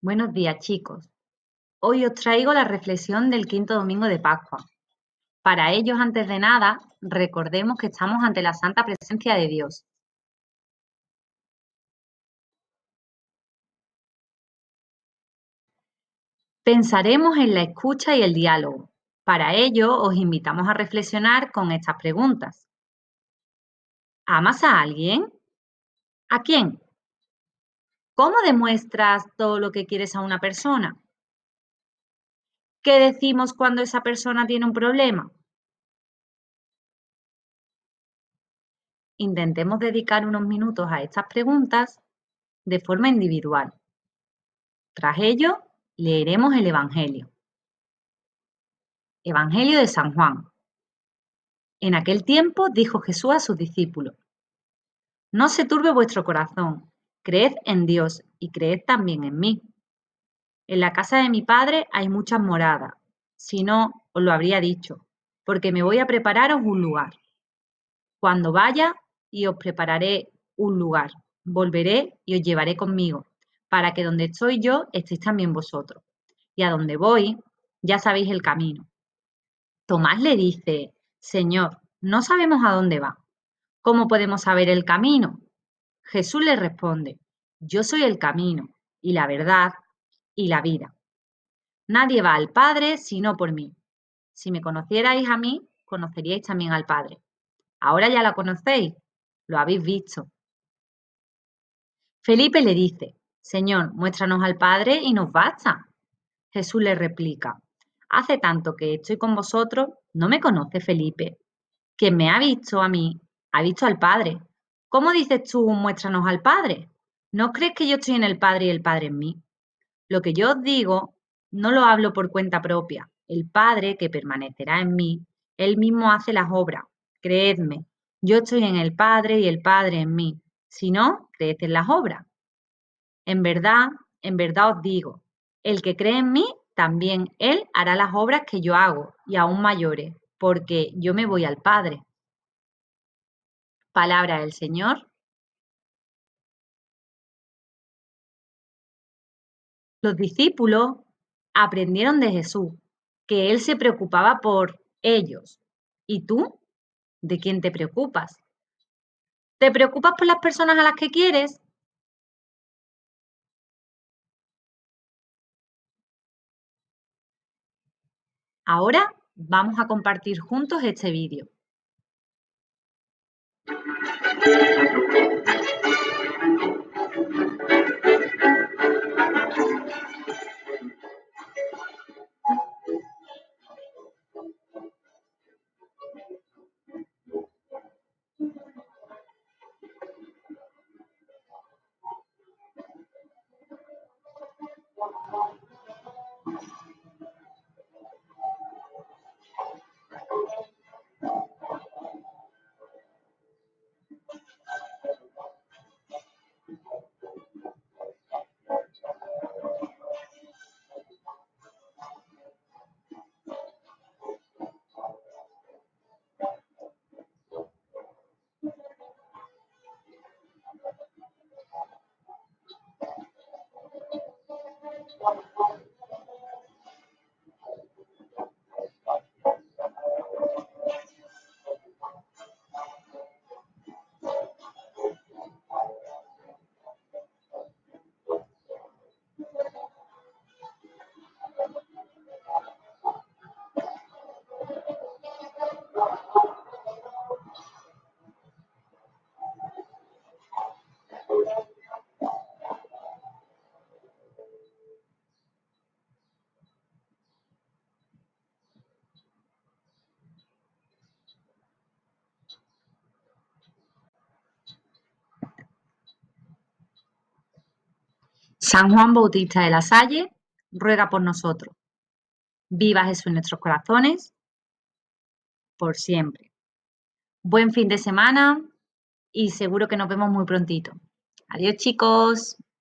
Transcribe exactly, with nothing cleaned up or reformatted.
Buenos días, chicos. Hoy os traigo la reflexión del quinto domingo de Pascua. Para ellos, antes de nada, recordemos que estamos ante la santa presencia de Dios. Pensaremos en la escucha y el diálogo. Para ello, os invitamos a reflexionar con estas preguntas. ¿Amas a alguien? ¿A quién? ¿Cómo demuestras todo lo que quieres a una persona? ¿Qué decimos cuando esa persona tiene un problema? Intentemos dedicar unos minutos a estas preguntas de forma individual. Tras ello, leeremos el Evangelio. Evangelio de San Juan. En aquel tiempo dijo Jesús a sus discípulos: No se turbe vuestro corazón, creed en Dios y creed también en mí. En la casa de mi Padre hay muchas moradas, si no, os lo habría dicho, porque me voy a prepararos un lugar. Cuando vaya y os prepararé un lugar, volveré y os llevaré conmigo, para que donde estoy yo estéis también vosotros. Y a donde voy, ya sabéis el camino. Tomás le dice: Señor, no sabemos a dónde va. ¿Cómo podemos saber el camino? Jesús le responde: Yo soy el camino, y la verdad, y la vida. Nadie va al Padre sino por mí. Si me conocierais a mí, conoceríais también al Padre. Ahora ya la conocéis, lo habéis visto. Felipe le dice: Señor, muéstranos al Padre y nos basta. Jesús le replica: Hace tanto que estoy con vosotros, ¿no me conoce Felipe? Quien me ha visto a mí, ha visto al Padre. ¿Cómo dices tú, muéstranos al Padre? ¿No crees que yo estoy en el Padre y el Padre en mí? Lo que yo os digo, no lo hablo por cuenta propia. El Padre, que permanecerá en mí, Él mismo hace las obras. Creedme, yo estoy en el Padre y el Padre en mí. Si no, creed en las obras. En verdad, en verdad os digo, el que cree en mí, también él hará las obras que yo hago, y aún mayores, porque yo me voy al Padre. Palabra del Señor. Los discípulos aprendieron de Jesús que Él se preocupaba por ellos. ¿Y tú? ¿De quién te preocupas? ¿Te preocupas por las personas a las que quieres? Ahora vamos a compartir juntos este vídeo. San Juan Bautista de la Salle ruega por nosotros. Viva Jesús en nuestros corazones, por siempre. Buen fin de semana y seguro que nos vemos muy prontito. Adiós, chicos.